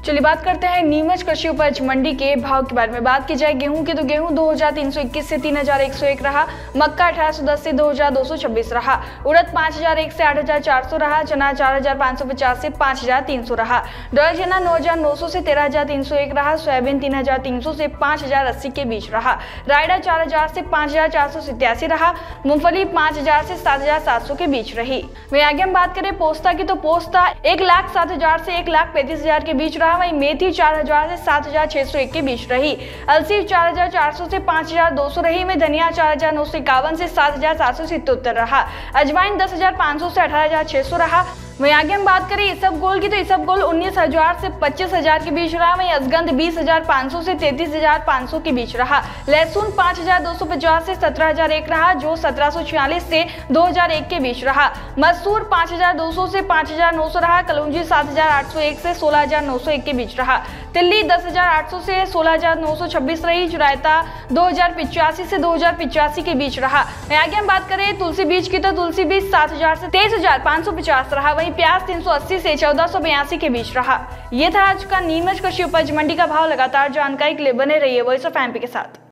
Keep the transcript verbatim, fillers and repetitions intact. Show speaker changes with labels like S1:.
S1: चलिए बात करते हैं नीमच कृषि उपज मंडी के भाव के बारे में। बात की जाए गेहूं की तो गेहूं दो हजार तीन सौ इक्कीस से तीन हजार एक सौ एक रहा। मक्का अठारह सौ दस से दो हजार दो सौ छब्बीस रहा। उड़द पाँच हजार एक से आठ हजार चार सौ रहा। चना चार हजार पाँच सौ पचास से पाँच हजार तीन सौ रहा। डॉलर चना नौ हजार नौ सौ से तेरह हजार तीन सौ एक रहा। सोयाबीन तीन हजार तीन सौ से पाँच हजार अस्सी के बीच रहा। रायडा चार हजार से पाँच हजार चार सौ सत्यासी रहा। मूंगफली पाँच हजार से सात हजार सात सौ के बीच रही। वहीं आगे हम बात करें पोस्ता की तो पोस्ता एक लाख सात हजार से एक लाख पैंतीस हजार के बीच रहा। वहीं मेथी चार हजार से सात हजार छह सौ एक के बीच रही। अलसी चार हजार चार सौ से पाँच हजार दो सौ रही। में धनिया चार हजार नौ सौ इक्यावन से सात हजार सात सौ सितहत्तर रहा। अजवाइन दस हजार पाँच सौ से अठारह हजार छह सौ रहा। वहीं आगे हम बात करें इसबगोल की तो इसबगोल उन्नीस हजार से पच्चीस हजार के बीच रहा। वहीं असगंध बीस हजार पाँच सौ से तैंतीस हजार पाँच सौ के बीच रहा। लहसुन पाँच हजार दो सौ पचास से सत्रह हजार एक रहा, जो सत्रह सौ छियालीस से दो हजार एक के बीच रहा। मसूर पाँच हजार दो सौ से पाँच हजार नौ सौ रहा। कलौंजी सात हजार आठ सौ एक से सोलह हजार नौ सौ एक के बीच रहा। तिल्ली दस हजार आठ सौ से सोलह हजार नौ सौ छब्बीस रही। जुरायता दो हजार पिचासी से दो हजार पिचासी के बीच रहा। आगे हम बात करें तुलसी बीज की तो तुलसी बीज सात हजार से तेईस हजार पाँच सौ पचास रहा। वहीं प्याज तीन सौ अस्सी से चौदह सौ बयासी के बीच रहा। ये था आज का नीमच कृषि उपज मंडी का भाव। लगातार जानकारी के लिए बने रहिए वॉइस ऑफ एमपी के साथ।